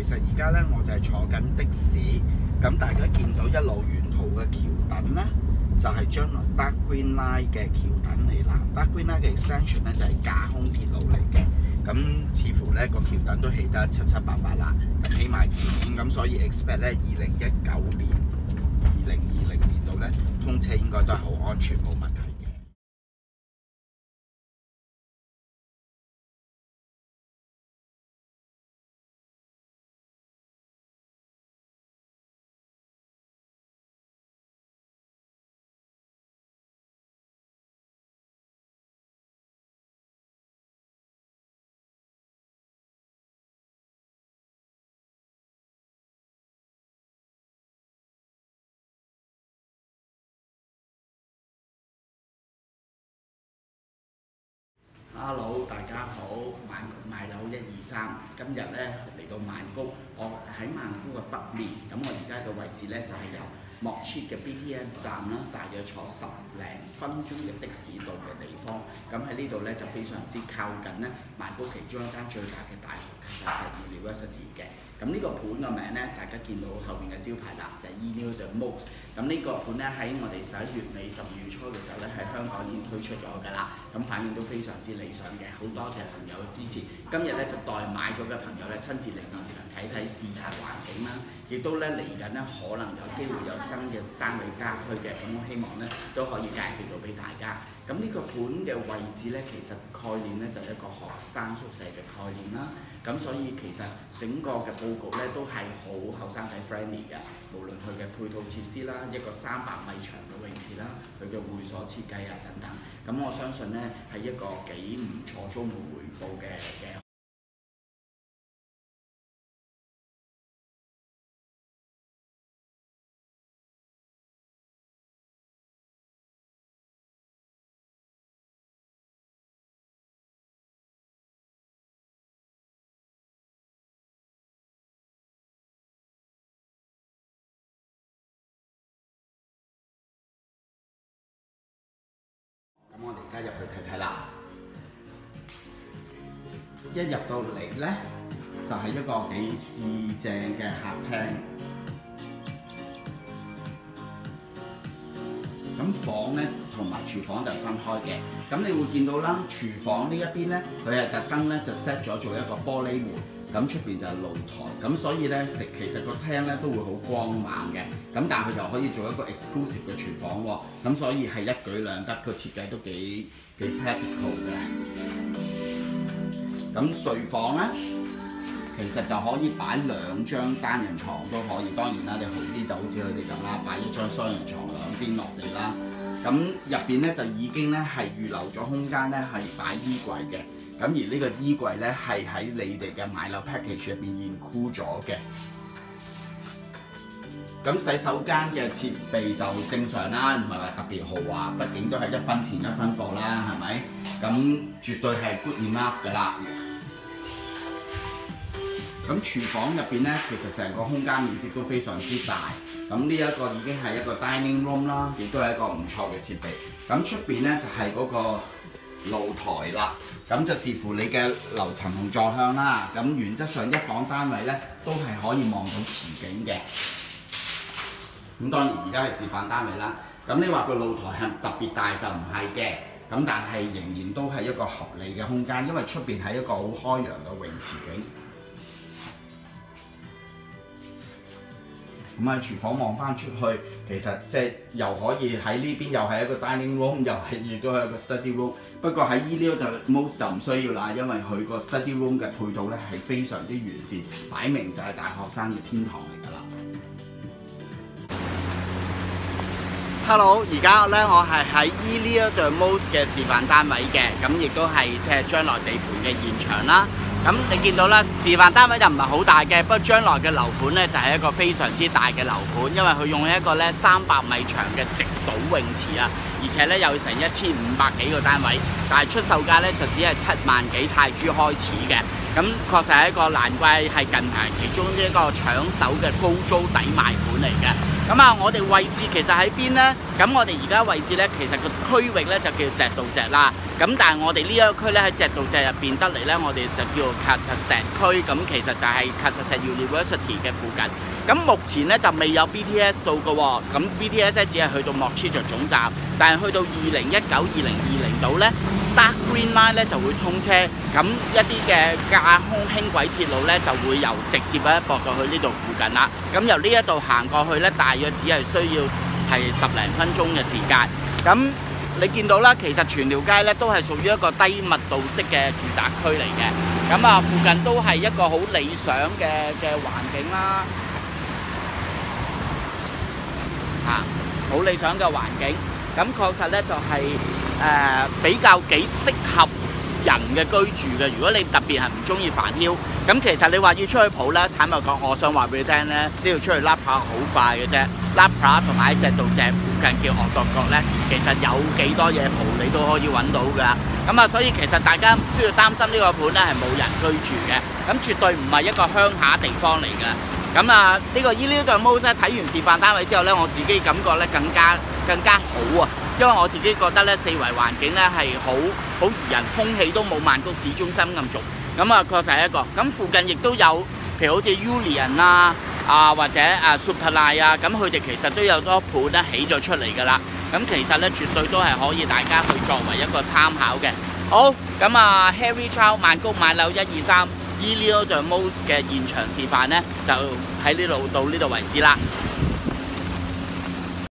實而家咧我就係坐緊的士，咁大家見到一路沿途嘅橋墩咧，就係將來 Dark Green Line 嘅橋墩嚟啦。Dark Green Line 嘅 extension 咧就係架空鐵路嚟嘅，咁似乎咧個橋墩都起得七七八八啦，咁起埋件，咁所以 expect 咧2019年、2020年度咧通車應該都係好安全冇問題。Hello， 大家好，曼谷買樓123，今日咧嚟到曼谷，我喺曼谷嘅北面，咁我而家嘅位置咧就係由莫切嘅 BTS 站啦，大約坐10零分鐘嘅的士到嘅地方，咁喺呢度咧就非常之靠近咧曼谷其中一間最大嘅大學University 嘅。咁呢個盤嘅名咧，大家見到後邊嘅招牌啦，就係 Elio The Most。咁呢個盤咧喺我哋11月尾、12月初嘅時候咧，喺香港已經推出咗㗎啦。咁反應都非常之理想嘅，好多謝朋友嘅支持。今日咧就代買咗嘅朋友咧親自嚟現場睇睇視察環境啦，亦都咧嚟緊咧可能有機會有新嘅單位加推嘅，咁我希望咧都可以介紹到俾大家。咁呢個盤嘅位置咧，其實概念咧就係一個學生宿舍嘅概念啦。咁所以其實整個嘅佈局咧都係好後生仔 friendly 嘅，無論佢嘅配套設施啦，一個300米長嘅泳池啦，佢嘅會所設計啊等等。咁我相信咧係一個幾唔錯租務回報嘅。咁我哋而家入去睇睇啦。一入到嚟咧，就係一個幾市正嘅客廳。咁房咧同埋廚房就分開嘅。咁你會見到啦，廚房呢一邊咧，佢係特登咧就 set 咗做一個玻璃門。咁出邊就係露台，咁所以咧其實個廳咧都會好光猛嘅，咁但係佢就可以做一個 exclusive 嘅廚房喎，咁所以係一舉兩得，個設計都幾 practical 嘅。咁睡房咧，其實就可以擺2張單人床都可以，當然啦，你好啲就好似佢哋咁啦，擺1張雙人床兩邊落地啦。咁入邊咧就已經咧係預留咗空間咧係擺衣櫃嘅。咁而呢個衣櫃咧係喺你哋嘅買樓 package 入邊include咗嘅。咁洗手間嘅設備就正常啦，唔係話特別豪華，畢竟都係1分錢1分貨啦，係咪？咁絕對係 good enough 㗎啦。咁廚房入邊咧，其實成個空間面積都非常之大。咁呢一個已經係一個 dining room 啦，亦都係一個唔錯嘅設備。咁出邊咧就係嗰個露台啦，咁就視乎你嘅樓層同座向啦。咁原則上一房單位咧都係可以望到前景嘅。咁當然而家係示範單位啦。咁你話個露台係特別大就唔係嘅，咁但係仍然都係一個合理嘅空間，因為出邊係一個好開揚嘅泳池景。咁喺廚房望翻出去，其實即係又可以喺呢邊又係一個 dining room， 亦都係一個 study room。不過喺Elio The Most就唔需要啦，因為佢個 study room 嘅配套咧係非常之完善，擺明就係大學生嘅天堂嚟㗎啦。Hello， 而家咧我係喺Elio The Most嘅示範單位嘅，咁亦都係即係將來地盤嘅現場啦。咁你見到啦，示範單位就唔係好大嘅，不過將來嘅樓盤咧就係一個非常之大嘅樓盤，因為佢用一個咧300米長嘅直島泳池啊，而且咧有成1500幾個單位，但係出售價咧就只係7萬幾泰銖開始嘅。咁確實係一個難怪係近排其中一個搶手嘅高租抵賣盤嚟嘅。咁啊，我哋位置其實喺邊呢？咁我哋而家位置咧，其實個區域咧就叫脊道脊啦。 咁但係我哋呢一區咧喺脊道脊入邊得嚟咧，我哋就叫做喀什石區，咁其實就係喀什石 University 嘅附近。咁目前咧就未有 BTS 到嘅喎，咁 BTS 咧只係去到莫切着總站，但係去到2019-2020度咧 Dark Green Line 咧就會通車，咁一啲嘅架空輕軌鐵路咧就會由直接咧駁到去呢度附近啦。咁由呢一度行過去咧，大約只係需要係10零分鐘嘅時間。咁你見到啦，其實全條街咧都係屬於一個低密度式嘅住宅區嚟嘅。咁啊，附近都係一個好理想嘅環境啦，好理想嘅環境。咁確實咧就係、比較幾適合人嘅居住嘅。如果你特別係唔中意煩囂，咁其實你話要出去蒲咧，坦白講，我想話俾你聽咧，呢度出去 Lap 好快嘅啫。Lap 同埋喺脊道脊附近叫鵝鐸角咧，其實有幾多嘢蒲你都可以揾到㗎。咁啊，所以其實大家唔需要擔心呢個盤咧係冇人居住嘅，咁絕對唔係一個鄉下地方嚟嘅。咁啊，呢個 Elio de Mos 咧睇完示範單位之後咧，我自己感覺咧更加好啊！因為我自己覺得咧四圍環境咧係好宜人，空氣都冇曼谷市中心咁重。咁啊，確實係一個。咁附近亦都有，譬如好似 Ulian 或者Supernai 咁佢哋其實都有多盤咧起咗出嚟㗎啦。咁其實咧絕對都係可以大家去作為一個參考嘅。好，咁啊 Harry Chow 曼谷買樓123 Elio de Mos 嘅現場示範咧，就喺呢度到呢度為止啦。